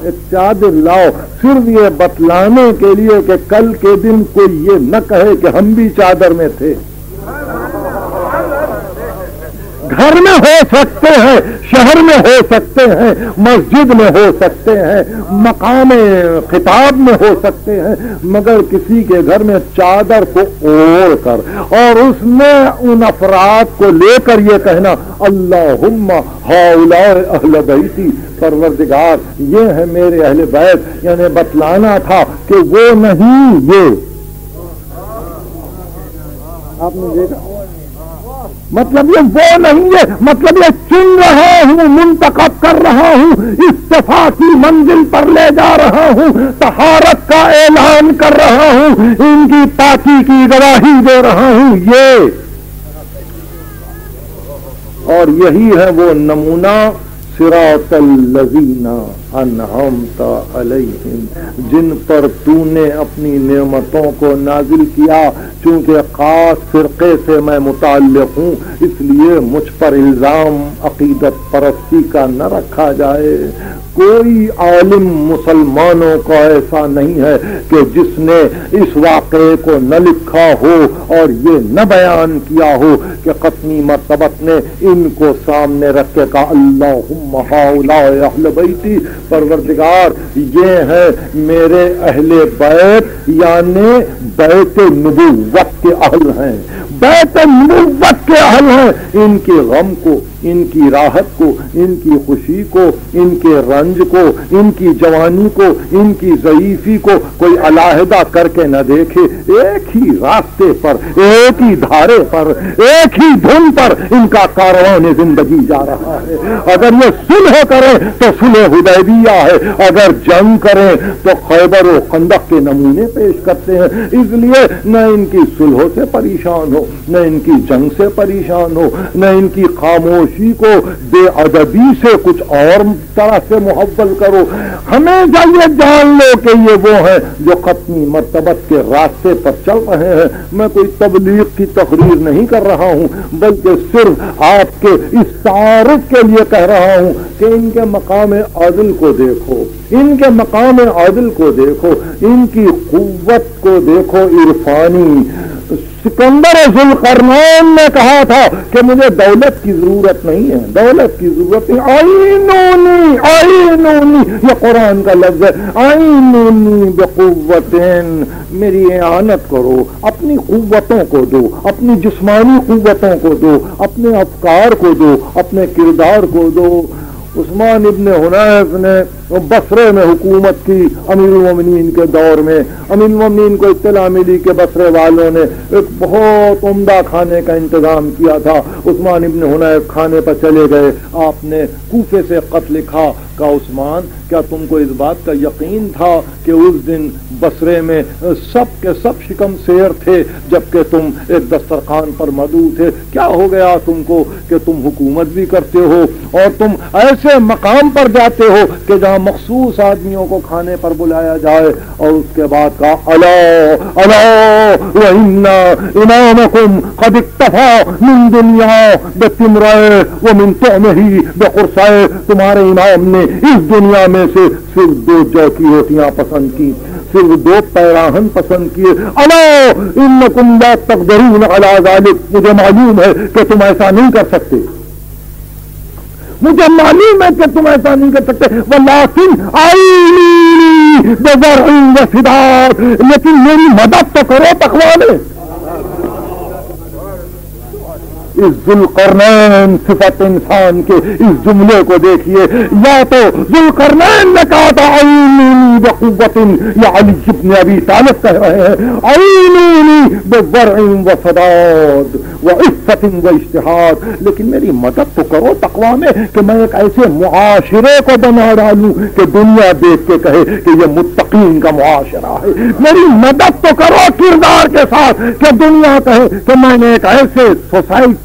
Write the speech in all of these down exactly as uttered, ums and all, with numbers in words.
ایک چادر لاؤ، صرف یہ بتلانے کے لیے کہ کل کے دن کوئی یہ نہ کہے کہ ہم بھی چادر میں تھے۔ گھر میں ہو سکتے ہیں، شہر میں ہو سکتے ہیں، مسجد میں ہو سکتے ہیں، مقام خطاب میں ہو سکتے ہیں، مگر کسی کے گھر میں چادر کو اوڑھ کر اور اس میں ان افراد کو لے کر یہ کہنا اللہم ہؤلاء اہل بیتی، پروردگار یہ ہے میرے اہل بیت، یعنی بتلانا تھا کہ وہ نہیں یہ۔ آپ نے دیکھا مطلب یہ وہ نہیں ہے، مطلب یہ چن رہا ہوں، منتخب کر رہا ہوں، استفا کی منزل پر لے جا رہا ہوں، طہارت کا اعلان کر رہا ہوں، ان کی پاکی کی گواہی دے رہا ہوں یہ۔ اور یہی ہے وہ نمونہ صراط الذین انعمت علیہم، جن پر تو نے اپنی نعمتوں کو نازل کیا۔ چونکہ خاص فرقے سے میں متعلق ہوں اس لیے مجھ پر الزام عقیدت پرستی کا نہ رکھا جائے۔ کوئی عالم مسلمانوں کا ایسا نہیں ہے کہ جس نے اس واقعے کو نہ لکھا ہو اور یہ نہ بیان کیا ہو کہ قطنی مرتبت نے ان کو سامنے رکھ کے کہا اللہم ہؤلاء اہل بیتی، پروردگار یہ ہے میرے اہل بیت، یعنی بیت نبوت کے اہل ہیں، بیت نبوت کے اہل ہیں۔ ان کے غم کو، ان کی راحت کو، ان کی خوشی کو، ان کے رنج کو، ان کی جوانی کو، ان کی ضعیفی کو کوئی علیحدہ کر کے نہ دیکھے، ایک ہی راستے پر، ایک ہی دھارے پر، ایک ہی دھن پر ان کا کاروان زندگی جا رہا ہے۔ اگر یہ صلح کریں تو صلح حدیبیہ ہے، اگر جنگ کریں تو خیبر و خندق کے نمونے پیش کرتے ہیں۔ اس لیے نہ ان کی صلح سے پریشان ہو، نہ ان کی جنگ سے پریشان ہو، نہ ان کی خاموشی کو بے ادبی سے کچھ اور طرح سے محول کرو۔ ہمیشہ یہ جان لو کہ یہ وہ ہیں جو ختمی مرتبت کے راستے پر چل رہے ہیں۔ میں کوئی تبلیغ کی تقریر نہیں کر رہا ہوں، بلکہ صرف آپ کے اس تعارف کے لیے کہہ رہا ہوں کہ ان کے مقام عدل کو دیکھو، ان کے مقام عدل کو دیکھو، ان کی قوت کو دیکھو عرفانی۔ سکندر ذوالقرنین نے کہا تھا کہ مجھے دولت کی ضرورت نہیں ہے، دولت کی ضرورت نہیں، آئینونی آئینونی، یہ قرآن کا لفظ ہے، آئینونی بقوتین، میری اعانت کرو، اپنی قوتوں کو دو، اپنی جسمانی قوتوں کو دو، اپنے افکار کو دو، اپنے کردار کو دو۔ عثمان ابن حنیف نے بصرے میں حکومت کی امیر المومنین کے دور میں۔ امیر المومنین کو اطلاع ملی کہ بصرے والوں نے ایک بہت عمدہ کھانے کا انتظام کیا تھا۔ عثمان ابن حنیف کھانے پر چلے گئے، آپ نے کوفے سے خط لکھا، کہا عثمان کیا تم کو اس بات کا یقین تھا کہ اس دن بصرے میں سب کے سب شکم سیر تھے جبکہ تم ایک دسترخوان پر مدعو تھے؟ کیا ہو گیا تم کو کہ تم حکومت بھی کرتے ہو اور تم ایسے مقام پر جاتے ہو کہ جہاں مخصوص آدمیوں کو کھانے پر بلایا جائے؟ اور اس کے بعد کہا الا الا وان امامکم قد اکتفى من دنیا بتمرائے ومن طعمہ بقرصائے، تمہارے امام نے اس دنیا میں سے صرف دو جو کی روٹیاں پسند کی، صرف دو پیراہن پسند کیے۔ الا انکم لا تقدرون علی ذلک، مجھے معلوم ہے کہ تم ایسا نہیں کر سکتے، مجھے معلوم ہے کہ تم ایسا نہیں کر سکتے، ولیکن آئینی بزرع وفدار، لیکن میری مدد تو کرو تقوی میں۔ اس ذوالقرنین صفت انسان کے اس جملے کو دیکھیے، یا تو ذوالقرنین نے کہا تھا عینونی بقوت، یا علی ابن ابی طالب کہہ رہے ہیں عینونی بورع وفداد وعفت واجتہاد، لیکن میری مدد تو کرو تقوی میں کہ میں ایک ایسے معاشرے کو بنا ڈالوں کہ دنیا دیکھ کے کہے کہ یہ متقین کا معاشرہ ہے۔ میری مدد تو کرو کردار کے ساتھ کہ دنیا کہے کہ میں نے ایک ایسے سوسائٹی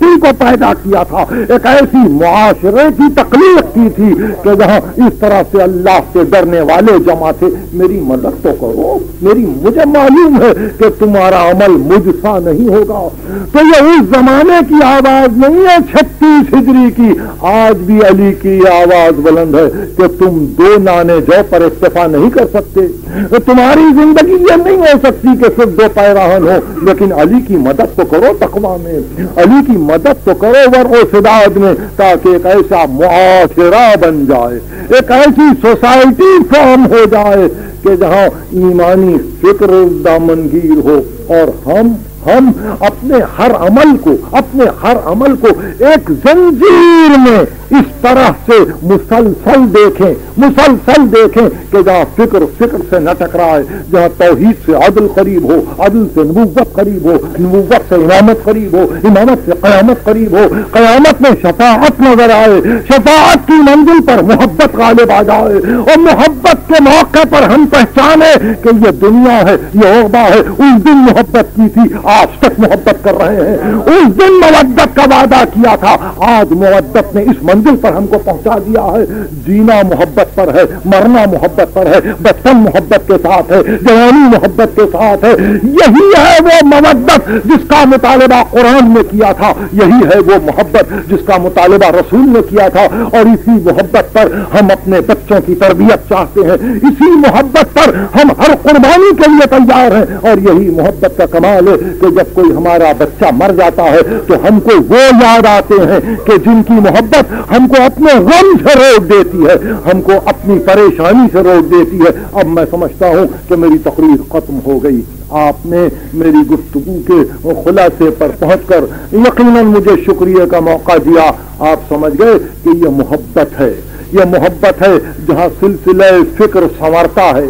دوستی کو پیدا کیا تھا، ایک ایسی معاشرے کی تخلیق کی تھی کہ جہاں اس طرح سے اللہ سے ڈرنے والے جمع تھے۔ میری مدد تو کرو، میری مجھے معلوم ہے کہ تمہارا عمل مجھ سا نہیں ہوگا۔ تو یہ اس زمانے کی آواز نہیں ہے چھتیس ہجری کی، آج بھی علی کی آواز بلند ہے کہ تم دو نانے جو پر اکتفا نہیں کر سکتے، تمہاری زندگی یہ نہیں ہو سکتی کہ صرف دو پیراہن ہو، لیکن علی کی مدد تو کرو تقویٰ میں، علی کی مدد تو کرو ورع و سداد میں، تاکہ ایک ایسا معاشرہ بن جائے، ایک ایسی سوسائٹی فارم ہو جائے کہ جہاں ایمانی فکر دامنگیر ہو، اور ہم ہم اپنے ہر عمل کو اپنے ہر عمل کو ایک زنجیر میں اس طرح سے مسلسل دیکھیں مسلسل دیکھیں کہ جہاں فکر فکر سے نہ ٹکرائے، جہاں توحید سے عدل قریب ہو، عدل سے نبوت قریب ہو، نبوت سے امامت قریب ہو، امامت سے قیامت قریب ہو، قیامت میں شفاعت نظر آئے، شفاعت کی منزل پر محبت غالب آ جائے، اور محبت کے موقع پر ہم پہچانے کہ یہ دنیا ہے، یہ عقبہ ہے، اس دن محبت کی تھی، آج تک محبت کر رہے ہیں، اس دن مودت کا وعدہ کیا تھا، آج مودت نے اس منزل پر ہم کو پہنچا دیا ہے۔ جینا محبت پر ہے، مرنا محبت پر ہے، بچپن محبت کے ساتھ ہے، جوانی محبت کے ساتھ ہے، یہی ہے وہ مودت جس کا مطالبہ قرآن نے کیا تھا، یہی ہے وہ محبت جس کا مطالبہ رسول نے کیا تھا، اور اسی محبت پر ہم اپنے بچوں کی تربیت چاہتے ہیں، اسی محبت پر ہم ہر قربانی کے لیے تیار ہیں، اور یہی محبت کا کمال ہے کہ جب کوئی ہمارا بچہ مر جاتا ہے تو ہم کو وہ یاد آتے ہیں کہ جن کی محبت ہم کو اپنے غم سے روک دیتی ہے، ہم کو اپنی پریشانی سے روک دیتی ہے۔ اب میں سمجھتا ہوں کہ میری تقریر ختم ہو گئی، آپ نے میری گفتگو کے خلاصے پر پہنچ کر یقیناً مجھے شکریہ کا موقع دیا۔ آپ سمجھ گئے کہ یہ محبت ہے، یہ محبت ہے جہاں سلسلہ فکر سنورتا ہے،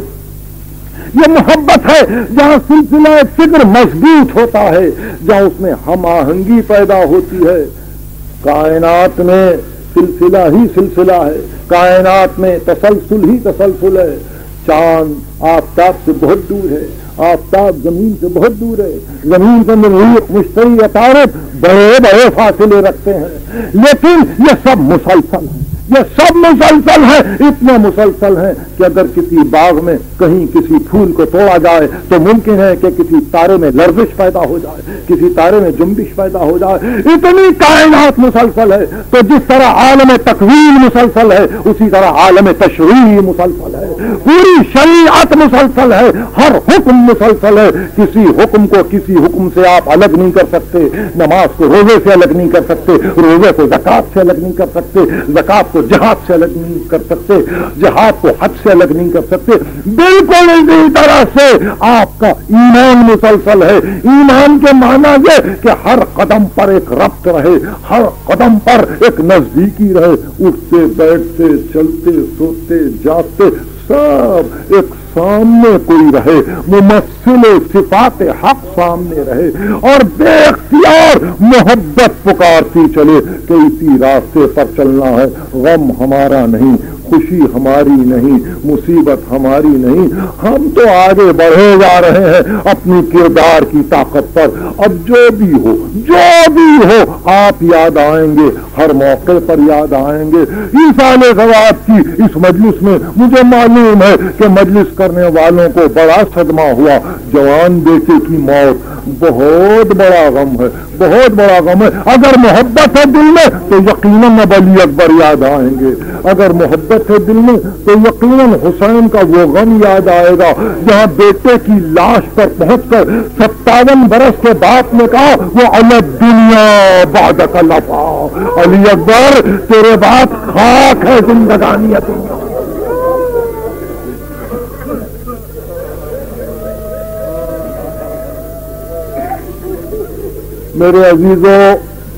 یہ محبت ہے جہاں سلسلہ فکر مضبوط ہوتا ہے، جہاں اس میں ہم آہنگی پیدا ہوتی ہے۔ کائنات میں سلسلہ ہی سلسلہ ہے، کائنات میں تسلسل ہی تسلسل ہے۔ چاند آفتاب سے بہت دور ہے، آفتاب زمین سے بہت دور ہے، زمین سے مریخ مشتری عطارد بڑے بڑے فاصلے رکھتے ہیں، لیکن یہ سب مسلسل ہے، یہ سب مسلسل ہے، اتنے مسلسل ہیں کہ اگر کسی باغ میں کہیں کسی پھول کو توڑا جائے تو ممکن ہے کہ کسی تارے میں لرزش پیدا ہو جائے، کسی تارے میں جنبش پیدا ہو جائے، اتنی کائنات مسلسل ہے۔ تو جس طرح عالم تکوین مسلسل ہے، اسی طرح عالم تشریع مسلسل ہے، پوری شریعت مسلسل ہے، ہر حکم مسلسل ہے، کسی حکم کو کسی حکم سے آپ الگ نہیں کر سکتے، نماز کو روزے سے الگ نہیں کر سکتے، روزے کو زکات سے الگ نہیں کر سکتے، زکات کو جہاد سے الگ نہیں کر سکتے، جہاد کو حج سے الگ نہیں کر سکتے، بالکل اسی طرح سے آپ کا ایمان مسلسل ہے۔ ایمان کے معنی یہ کہ ہر قدم پر ایک ربط رہے، ہر قدم پر ایک نزدیکی رہے، اٹھتے بیٹھتے چلتے سوتے جاگتے سب ایک سامنے کوئی رہے، ممثل صفات حق سامنے رہے، اور بے اختیار محبت پکارتی چلے کہ اسی راستے پر چلنا ہے، غم ہمارا نہیں، خوشی ہماری نہیں، مصیبت ہماری نہیں، ہم تو آگے بڑھے جا رہے ہیں اپنی کردار کی طاقت پر۔ اب جو بھی ہو جو بھی ہو آپ یاد آئیں گے، ہر موقع پر یاد آئیں گے۔ ایصال ثواب کی اس مجلس میں مجھے معلوم ہے کہ مجلس کرنے والوں کو بڑا صدمہ ہوا، جوان بیٹے کی موت بہت بڑا غم ہے، بہت بڑا غم ہے۔ اگر محبت ہے دل میں تو یقیناً اب علی اکبر یاد آئیں گے، اگر محبت ہے دل میں تو یقیناً حسین کا وہ غم یاد آئے گا جہاں بیٹے کی لاش پر پہنچ کر ستاون برس کے باپ نے کہا وہ علی دنیا بعدک لفا، علی اکبر تیرے بعد خاک ہے زندگانی دنیا۔ میرے عزیزوں،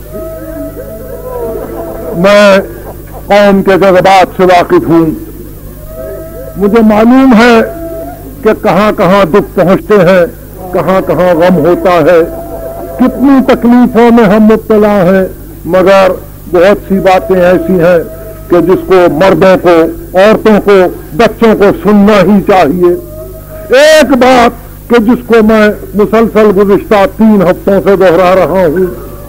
میں قوم کے جذبات سے واقف ہوں، مجھے معلوم ہے کہ کہاں کہاں دکھ پہنچتے ہیں، کہاں کہاں غم ہوتا ہے، کتنی تکلیفوں میں ہم مبتلا ہیں، مگر بہت سی باتیں ایسی ہیں کہ جس کو مردوں کو، عورتوں کو، بچوں کو سننا ہی چاہیے۔ ایک بات کہ جس کو میں مسلسل گزشتہ تین ہفتوں سے دوہرا رہا ہوں،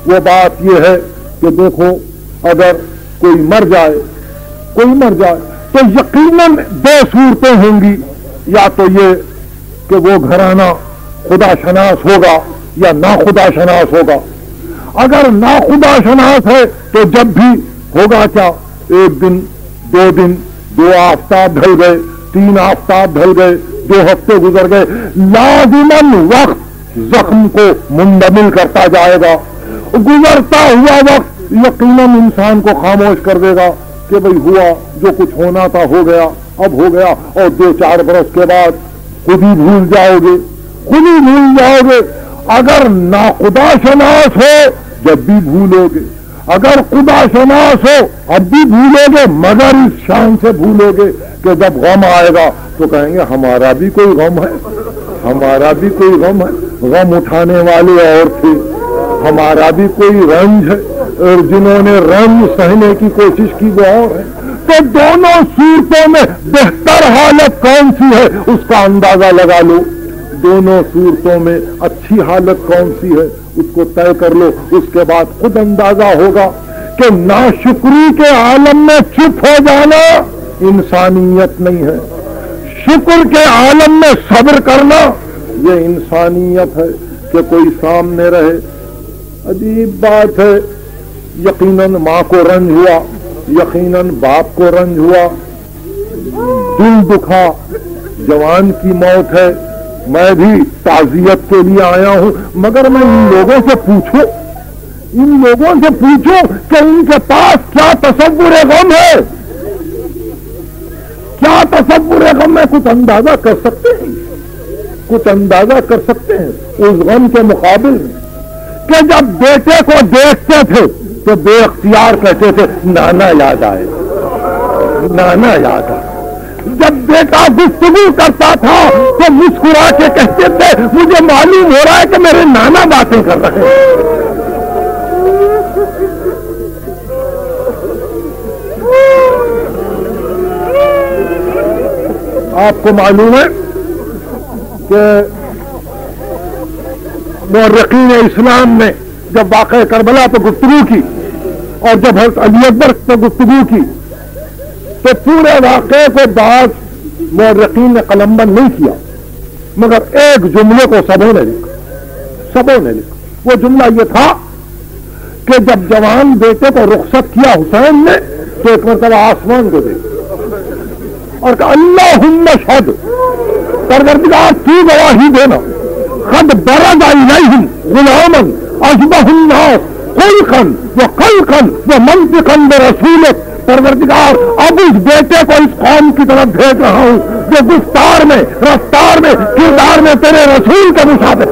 وہ بات یہ ہے کہ دیکھو اگر کوئی مر جائے کوئی مر جائے تو یقیناً دو صورتیں ہوں گی، یا تو یہ کہ وہ گھرانہ خدا شناس ہوگا یا نا خدا شناس ہوگا۔ اگر نا خدا شناس ہے تو جب بھی ہوگا کیا، ایک دن دو دن دو آفتاب ڈھل گئے، تین آفتاب ڈھل گئے، دو ہفتے گزر گئے، لازماً وقت زخم کو منڈمل کرتا جائے گا۔ گزرتا ہوا وقت یقیناً انسان کو خاموش کر دے گا کہ بھئی ہوا جو کچھ ہونا تھا ہو گیا، اب ہو گیا، اور دو چار برس کے بعد خود ہی بھول جاؤ گے، خود ہی بھول جاؤ گے۔ اگر ناخدا شناس ہو جب بھی بھولو گے، اگر خدا شناس ہو اب بھی بھولو گے، مگر اس شان سے بھولو گے کہ جب غم آئے گا تو کہیں گے ہمارا بھی کوئی غم ہے، ہمارا بھی کوئی غم ہے، غم اٹھانے والے اور تھے، ہمارا بھی کوئی رنج ہے، اور جنہوں نے رنج سہنے کی کوشش کی وہ اور ہے۔ تو دونوں صورتوں میں بہتر حالت کون سی ہے اس کا اندازہ لگا لو، دونوں صورتوں میں اچھی حالت کون سی ہے اس کو طے کر لو، اس کے بعد خود اندازہ ہوگا کہ ناشکری کے عالم میں چپ ہو جانا انسانیت نہیں ہے، شکر کے عالم میں صبر کرنا یہ انسانیت ہے کہ کوئی سامنے رہے۔ عجیب بات ہے، یقیناً ماں کو رنج ہوا، یقیناً باپ کو رنج ہوا، دل دکھا، جوان کی موت ہے، میں بھی تعزیت کے لیے آیا ہوں، مگر میں ان لوگوں سے پوچھوں ان لوگوں سے پوچھوں کہ ان کے پاس کیا تصور غم ہے، کیا تصور غم میں کچھ اندازہ کر سکتے ہیں، کچھ اندازہ کر سکتے ہیں اس غم کے مقابل میں کہ جب بیٹے کو دیکھتے تھے تو بے اختیار کہتے تھے نانا یاد آئے، نانا یاد آئے، جب بیٹا گفتگو کرتا تھا تو مسکرا کے کہتے تھے مجھے معلوم ہو رہا ہے کہ میرے نانا باتیں کر رہے ہیں۔ آپ کو معلوم ہے کہ مورخین اسلام نے جب واقعہ کربلا پہ گفتگو کی اور جب حضرت علی اکبر پہ گفتگو کی تو پورے واقعے کو بعض مورخین نے قلمبند نہیں کیا، مگر ایک جملے کو سبوں نے لکھا، سبوں نے لکھا۔ وہ جملہ یہ تھا کہ جب جوان بیٹے کو رخصت کیا حسین نے تو ایک مرتبہ آسمان کو دیکھا اور کہا اللہم اشہد، پروردگار تو گواہی دینا، قد برز الیہم غلاما اشبہ الناس خلقا وخلقا ومنطقا برسولک، پروردگار اب اس بیٹے کو اس قوم کی طرف بھیج رہا ہوں جو گفتار میں، رفتار میں، کردار میں تیرے رسول کے مشابہ۔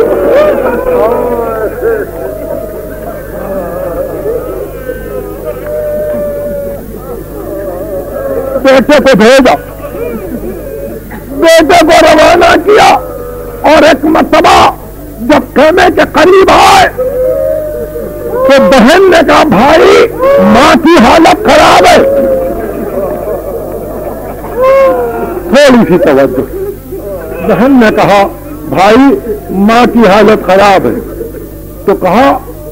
بیٹے کو بھیجا، بیٹے کو روانہ کیا، اور ایک مرتبہ جب خیمے کے قریب آئے تو بہن نے کہا بھائی ماں کی حالت خراب ہے، تھوڑی سی توجہ، بہن نے کہا بھائی ماں کی حالت خراب ہے، تو کہا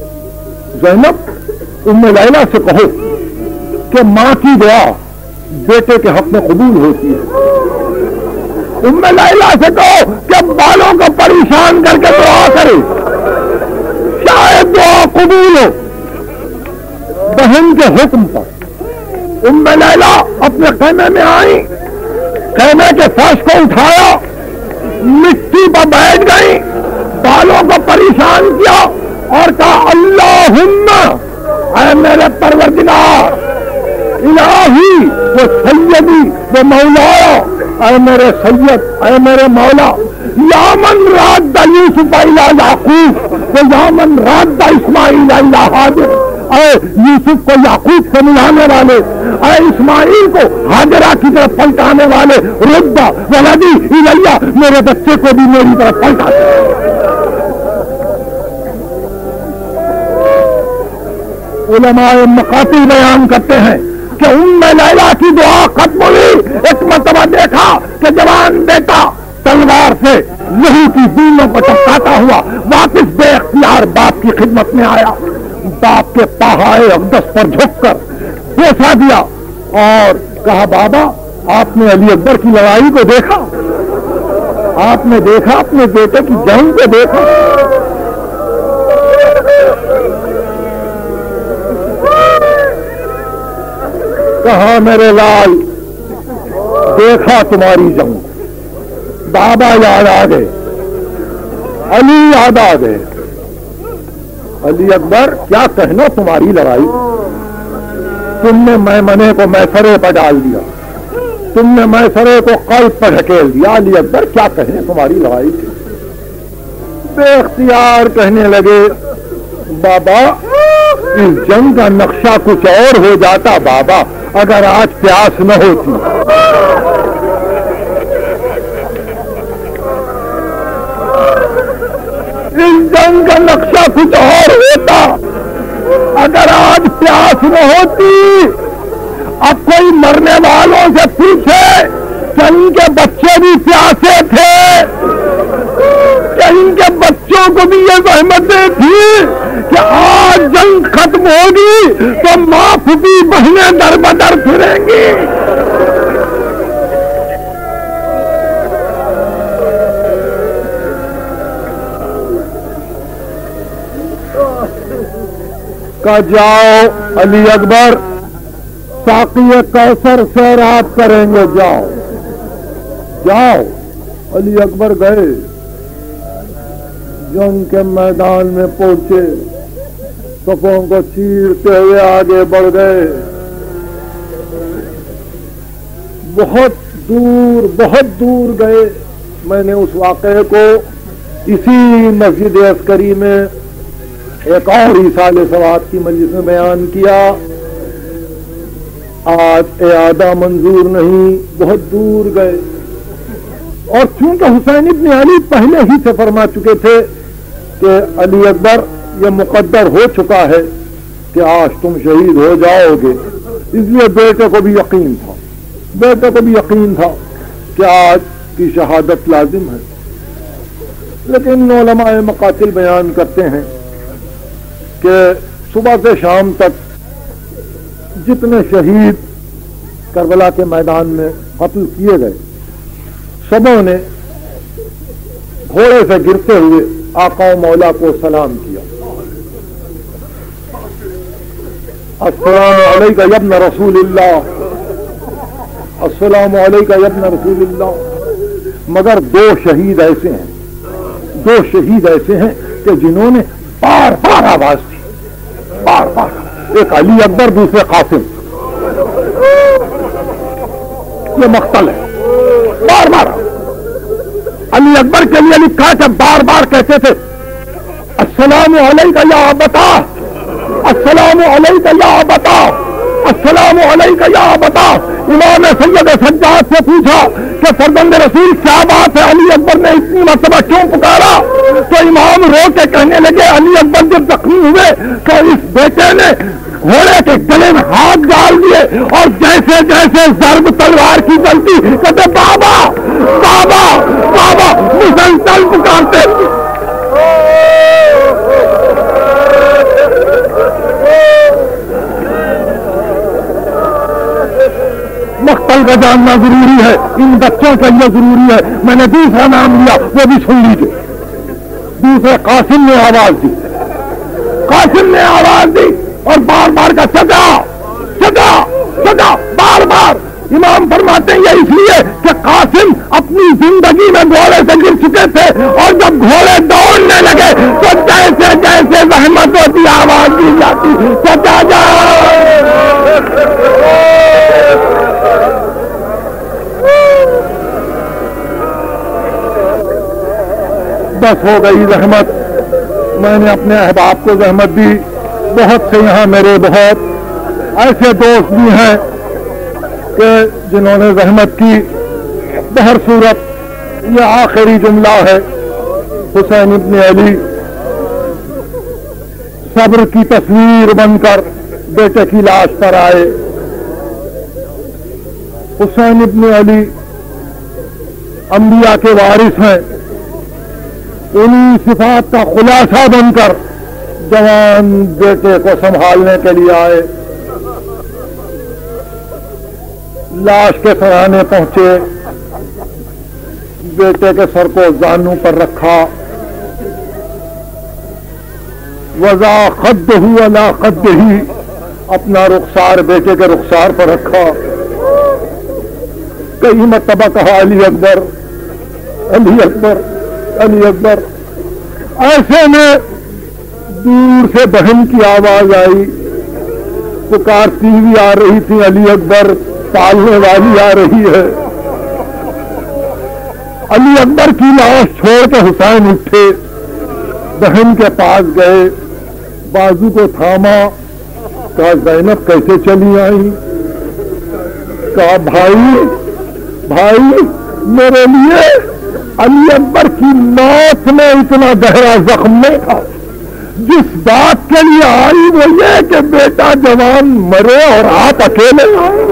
زینب ام لیلہ سے کہو کہ ماں کی دعا بیٹے کے حق میں قبول ہوتی ہے، ام لیلہ سے کہو کہ بالوں کو پریشان کر کے دعا کرے شاید دعا قبول ہو۔ بہن کے حکم پر ام لیلہ اپنے خیمے میں آئی، خیمے کے فرش کو اٹھایا، مٹی پر بیٹھ گئی، بالوں کو پریشان کیا اور کہا اللہم اے میرے پروردگار، الہی وہ سیدی وہ مولایا، اے میرے سید اے میرے مولا، یا من راد یوسف الی یعقوب و یا من راد اسماعیل الی ہاجر، اے یوسف کو یعقوب سے ملانے والے، اے اسماعیل کو ہاجرہ کی طرف پلٹانے والے، رد ولدی الیہ، میرے بچے کو بھی میری طرف پلٹا دے۔ علماء مقاتی بیان کرتے ہیں کہ ام لیلہ کی دعا ختم ہوئی، ایک مرتبہ دیکھا کہ جوان بیٹا تلوار سے لہو کی بوندوں کو ٹپکاتا ہوا واپس بے اختیار باپ کی خدمت میں آیا، باپ کے پہائے اقدس پر جھک کر بوسا دیا اور کہا بابا آپ نے علی اکبر کی لڑائی کو دیکھا، آپ نے دیکھا اپنے بیٹے کی جنگ کو دیکھا؟ کہا میرے لال دیکھا تمہاری جنگ، بابا یاد آ گئے، علی یاد آ گئے۔ علی اکبر کیا کہنا تمہاری لڑائی، تم نے میمنے کو میسرے پر ڈال دیا، تم نے میسرے کو قلب پر ڈھکیل دیا، علی اکبر کیا کہنے تمہاری لڑائی تھی؟ بے اختیار کہنے لگے بابا اس جنگ کا نقشہ کچھ اور ہو جاتا بابا اگر آج پیاس نہ ہوتی۔ اس جنگ کا نقشہ کچھ اور ہوتا اگر آج پیاس نہ ہوتی۔ اب کوئی مرنے والوں سے پوچھے کہ ان کے بچے بھی پیاسے تھے، کہ ان کے بچوں کو بھی یہ زحمتیں تھی کہ آج جنگ ختم ہوگی تو ماں پھوپھی بہنیں در بدر پھریں گی۔ کہ جاؤ علی اکبر ساقی کوثر سے رات کریں گے، جاؤ جاؤ۔ علی اکبر گئے، جنگ کے میدان میں پہنچے، صفوں کو چیرتے ہوئے آگے بڑھ گئے، بہت دور بہت دور گئے۔ میں نے اس واقعے کو اسی مسجد عسکری میں ایک اور ایصال ثواب کی مجلس میں بیان کیا۔ آج اعادہ منظور نہیں، بہت دور گئے، اور چونکہ حسین ابن علی پہلے ہی سے فرما چکے تھے کہ علی اکبر یہ مقدر ہو چکا ہے کہ آج تم شہید ہو جاؤ گے، اس لیے بیٹے کو بھی یقین تھا بیٹے کو بھی یقین تھا کہ آج کی شہادت لازم ہے۔ لیکن علماء مقاتل بیان کرتے ہیں کہ صبح سے شام تک جتنے شہید کربلا کے میدان میں قتل کیے گئے سبوں نے گھوڑے سے گرتے ہوئے آقا و مولا کو سلام کیا، السلام علیکہ یا ابن رسول اللہ، السلام علیکہ یا ابن رسول اللہ۔ مگر دو شہید ایسے ہیں دو شہید ایسے ہیں کہ جنہوں نے بار بار آواز دی، بار بار، ایک علی اکبر دوسرے قاسم، یہ مقتل ہے، بار بار۔ علی اکبر کے لیے لکھا کہ بار بار کہتے تھے السلام علیکہ یا ابتا، السلام علیکہ یا ابتا، السلام علیکہ یا ابتا۔ امام سید سجاد سے پوچھا کہ فرزند رسول کیا بات ہے، علی اکبر نے اتنی مرتبہ کیوں پکارا؟ تو امام رو کے کہنے لگے علی اکبر جب زخمی ہوئے تو اس بیٹے نے گھوڑے کے گلے میں ہاتھ ڈال دیے اور جیسے جیسے ضرب تلوار کی چلتی کہتے بابا بابا بابا مسلسل پکارتے۔ مقتل کا جاننا ضروری ہے، ان بچوں کے لیے ضروری ہے۔ میں نے دوسرا نام لیا، وہ بھی سن لیجیے۔ دوسرے قاسم نے آواز دی، قاسم نے آواز دی اور بار بار کا چچا چچا چچا بار بار۔ امام فرماتے ہیں یہ اس لیے کہ قاسم اپنی زندگی میں گھوڑے سے گر چکے تھے اور جب گھوڑے دوڑنے لگے تو جیسے جیسے زحمت ہوتی آواز دی جاتی چچا جا۔ بس ہو گئی زحمت، میں نے اپنے احباب کو زحمت دی، بہت سے یہاں میرے بہت ایسے دوست بھی ہیں کہ جنہوں نے زحمت کی۔ بہر صورت یہ آخری جملہ ہے، حسین ابن علی صبر کی تصویر بن کر بیٹے کی لاش پر آئے۔ حسین ابن علی انبیاء کے وارث ہیں، انہی صفات کا خلاصہ بن کر جوان بیٹے کو سنبھالنے کے لیے آئے، لاش کے سرانے پہنچے، بیٹے کے سر کو زانوں پر رکھا، وضع خدہ علی خدہ، اپنا رخسار بیٹے کے رخسار پر رکھا، کئی مرتبہ کہا علی اکبر علی اکبر علی اکبر۔ ایسے میں دور سے بہن کی آواز آئی، پکارتی ہوئی آ رہی تھی، علی اکبر پالنے والی آ رہی ہے۔ علی اکبر کی لاش چھوڑ کے حسین اٹھے، بہن کے پاس گئے، بازو کو تھاما، کہا زینب کیسے چلی آئی؟ کہا بھائی بھائی میرے لیے علی اکبر کی موت میں اتنا گہرا زخم نہیں تھا، جس بات کے لیے آئی وہ یہ کہ بیٹا جوان مرے اور آپ اکیلے آئے،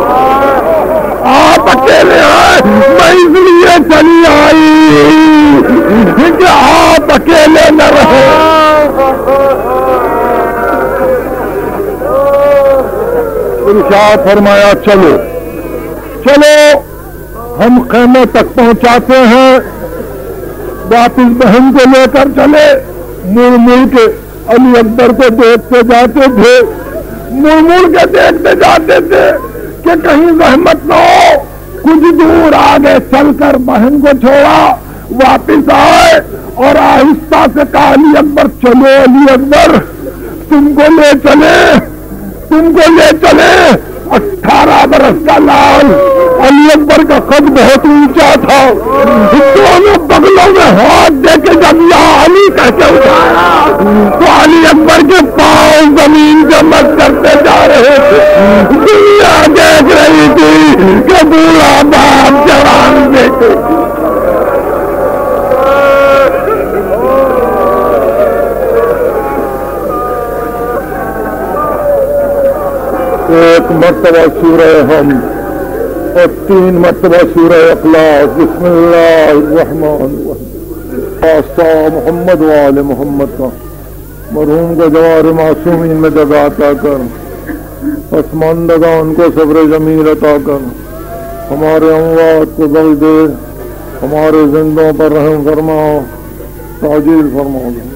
آپ اکیلے آئے، میں اس لیے چلی آئی کہ آپ اکیلے نہ رہے۔ ارشاد فرمایا چلو چلو ہم خیمے تک پہنچاتے ہیں، واپس بہن کو لے کر چلے، مڑ مڑ کے علی اکبر کو دیکھتے جاتے تھے، مڑ مڑ کے دیکھتے جاتے تھے کہ کہیں زحمت نہ ہو، کچھ دور آگے چل کر بہن کو چھوڑا، واپس آئے اور آہستہ سے کہا علی اکبر چلو علی اکبر تم کو لے چلے تم کو لے چلے۔ اٹھارہ برس کا لال علی اکبر کا قد بہت اونچا تھا، دونوں بغلوں میں ہاتھ دے کے جب یا علی کہہ کے اٹھایا تو علی اکبر کے پاؤں زمین سے مت کرتے جا رہے تھے۔ دنیا دیکھ رہی تھی کہ بوڑھا باپ جوان بیٹے ایک مرتبہ سورہ ہم اور تین مرتبہ سورہ اخلاص۔ بسم اللہ الرحمن الرحیم۔ خاصہ محمد وآل محمد کا مرحوم کو جوار معصومین میں جگہ عطا کر، پسماندگان ان کو صبر جمیل عطا کر، ہمارے اموات کو بخش دے، ہمارے زندوں پر رحم فرما، تعجیل فرما۔